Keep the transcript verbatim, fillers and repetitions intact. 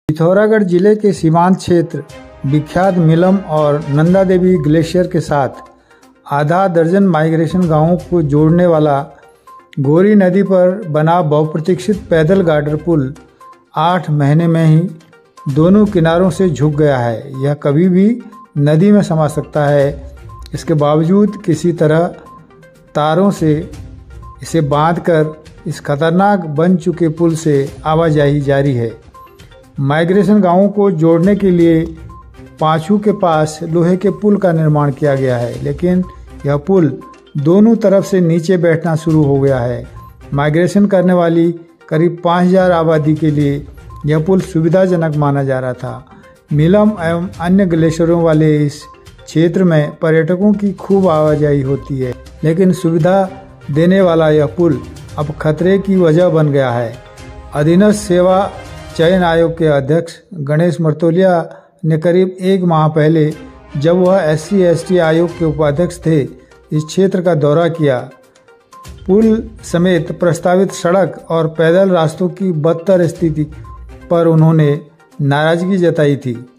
पिथौरागढ़ जिले के सीमांत क्षेत्र विख्यात मिलम और नंदा देवी ग्लेशियर के साथ आधा दर्जन माइग्रेशन गांवों को जोड़ने वाला गोरी नदी पर बना बहुप्रतीक्षित पैदल गार्डर पुल आठ महीने में ही दोनों किनारों से झुक गया है। यह कभी भी नदी में समा सकता है। इसके बावजूद किसी तरह तारों से इसे बांधकर इस खतरनाक बन चुके पुल से आवाजाही जारी है। माइग्रेशन गांवों को जोड़ने के लिए पांचू के पास लोहे के पुल का निर्माण किया गया है, लेकिन यह पुल दोनों तरफ से नीचे बैठना शुरू हो गया है। माइग्रेशन करने वाली करीब पाँच हज़ार आबादी के लिए यह पुल सुविधाजनक माना जा रहा था। मिलम एवं अन्य ग्लेशियरों वाले इस क्षेत्र में पर्यटकों की खूब आवाजाही होती है, लेकिन सुविधा देने वाला यह पुल अब खतरे की वजह बन गया है। अधीनस्थ सेवा चयन आयोग के अध्यक्ष गणेश मर्तोलिया ने करीब एक माह पहले, जब वह एस सी एस टी आयोग के उपाध्यक्ष थे, इस क्षेत्र का दौरा किया। पुल समेत प्रस्तावित सड़क और पैदल रास्तों की बदतर स्थिति पर उन्होंने नाराजगी जताई थी।